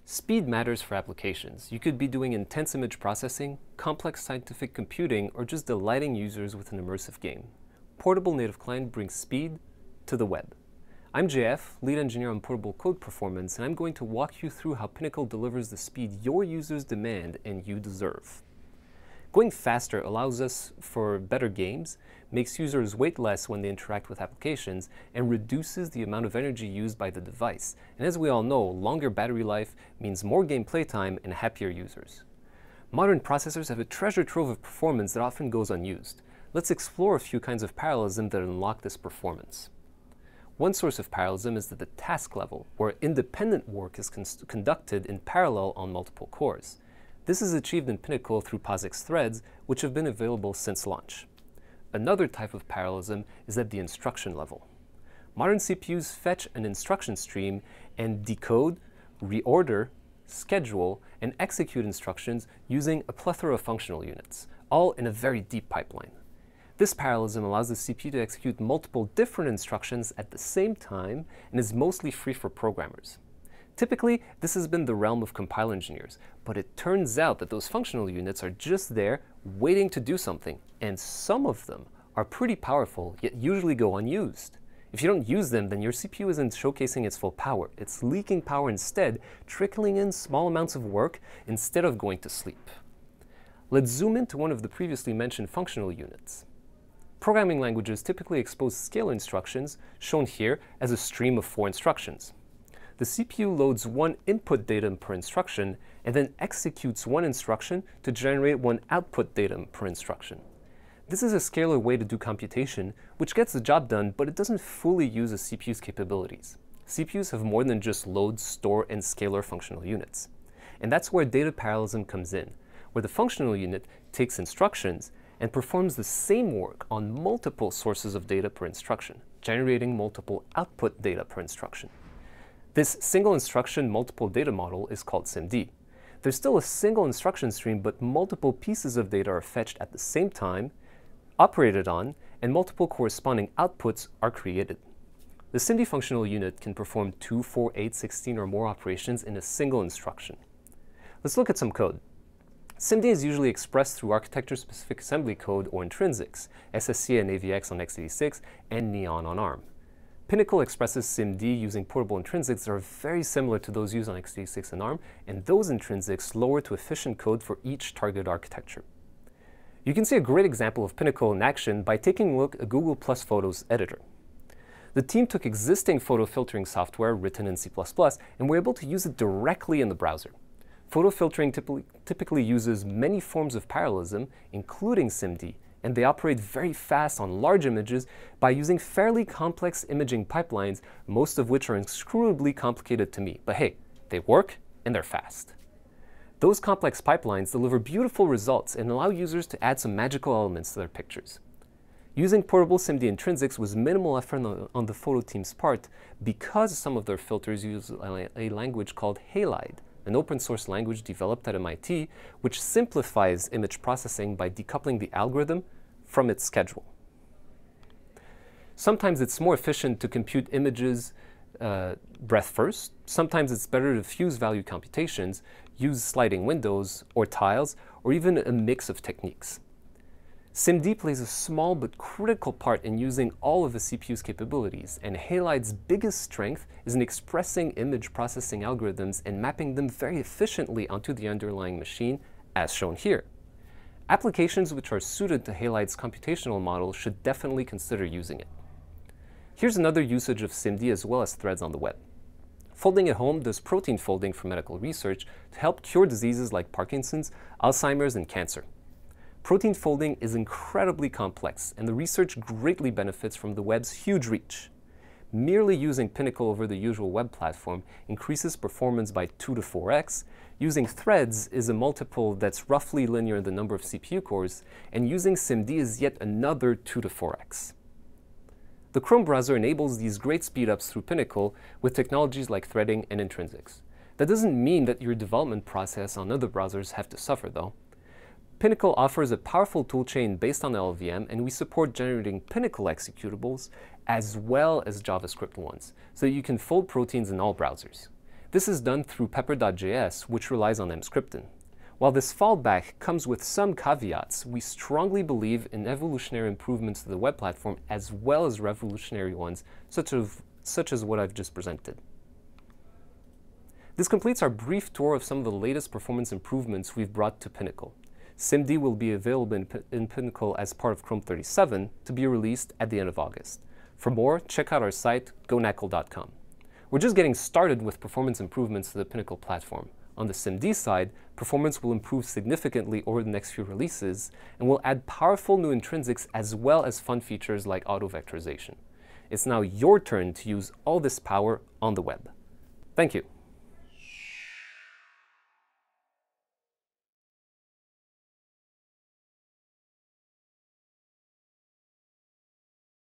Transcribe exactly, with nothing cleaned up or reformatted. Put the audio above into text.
Speed matters for applications. You could be doing intense image processing, complex scientific computing, or just delighting users with an immersive game. Portable Native Client brings speed to the web. I'm J F, lead engineer on portable code performance, and I'm going to walk you through how Pinnacle delivers the speed your users demand and you deserve. Going faster allows us for better games, makes users wait less when they interact with applications, and reduces the amount of energy used by the device. And as we all know, longer battery life means more game playtime and happier users. Modern processors have a treasure trove of performance that often goes unused. Let's explore a few kinds of parallelism that unlock this performance. One source of parallelism is at the task level, where independent work is con conducted in parallel on multiple cores. This is achieved in Pinnacle through POSIX threads, which have been available since launch. Another type of parallelism is at the instruction level. Modern C P Us fetch an instruction stream and decode, reorder, schedule, and execute instructions using a plethora of functional units, all in a very deep pipeline. This parallelism allows the C P U to execute multiple different instructions at the same time and is mostly free for programmers. Typically, this has been the realm of compile engineers, but it turns out that those functional units are just there waiting to do something, and some of them are pretty powerful, yet usually go unused. If you don't use them, then your C P U isn't showcasing its full power. It's leaking power instead, trickling in small amounts of work instead of going to sleep. Let's zoom into one of the previously mentioned functional units. Programming languages typically expose scalar instructions, shown here as a stream of four instructions. The C P U loads one input datum per instruction and then executes one instruction to generate one output datum per instruction. This is a scalar way to do computation, which gets the job done, but it doesn't fully use a C P U's capabilities. C P Us have more than just load, store, and scalar functional units. And that's where data parallelism comes in, where the functional unit takes instructions and performs the same work on multiple sources of data per instruction, generating multiple output data per instruction. This single instruction multiple data model is called S I M D. There's still a single instruction stream, but multiple pieces of data are fetched at the same time, operated on, and multiple corresponding outputs are created. The S I M D functional unit can perform two, four, eight, sixteen, or more operations in a single instruction. Let's look at some code. S I M D is usually expressed through architecture-specific assembly code or intrinsics, S S C and A V X on x eighty-six, and Neon on ARM. Pinnacle expresses S I M D using portable intrinsics that are very similar to those used on x eighty-six and ARM, and those intrinsics lower to efficient code for each target architecture. You can see a great example of Pinnacle in action by taking a look at Google Plus Photos editor. The team took existing photo filtering software written in C plus plus and were able to use it directly in the browser. Photo filtering typically, typically uses many forms of parallelism, including S I M D, and they operate very fast on large images by using fairly complex imaging pipelines, most of which are inscrutably complicated to me. But hey, they work and they're fast. Those complex pipelines deliver beautiful results and allow users to add some magical elements to their pictures. Using portable S I M D intrinsics was minimal effort on, on the photo team's part because some of their filters use a, a language called Halide, an open source language developed at M I T, which simplifies image processing by decoupling the algorithm from its schedule. Sometimes it's more efficient to compute images uh, breadth first. Sometimes it's better to fuse value computations, use sliding windows or tiles, or even a mix of techniques. S I M D plays a small but critical part in using all of the C P U's capabilities, and Halide's biggest strength is in expressing image processing algorithms and mapping them very efficiently onto the underlying machine, as shown here. Applications which are suited to Halide's computational model should definitely consider using it. Here's another usage of S I M D as well as threads on the web. Folding at Home does protein folding for medical research to help cure diseases like Parkinson's, Alzheimer's, and cancer. Protein folding is incredibly complex, and the research greatly benefits from the web's huge reach. Merely using Pinnacle over the usual web platform increases performance by two to four x, using threads is a multiple that's roughly linear in the number of C P U cores, and using S I M D is yet another two to four x. The Chrome browser enables these great speedups through Pinnacle with technologies like threading and intrinsics. That doesn't mean that your development process on other browsers have to suffer, though. Pinnacle offers a powerful toolchain based on L L V M, and we support generating Pinnacle executables as well as JavaScript ones, so you can fold proteins in all browsers. This is done through pepper dot J S, which relies on Emscripten. While this fallback comes with some caveats, we strongly believe in evolutionary improvements to the web platform as well as revolutionary ones, such as, such as what I've just presented. This completes our brief tour of some of the latest performance improvements we've brought to Pinnacle. S I M D will be available in, in Pinnacle as part of Chrome thirty-seven to be released at the end of August. For more, check out our site, go nacl dot com. We're just getting started with performance improvements to the Pinnacle platform. On the S I M D side, performance will improve significantly over the next few releases, and will add powerful new intrinsics as well as fun features like auto-vectorization. It's now your turn to use all this power on the web. Thank you.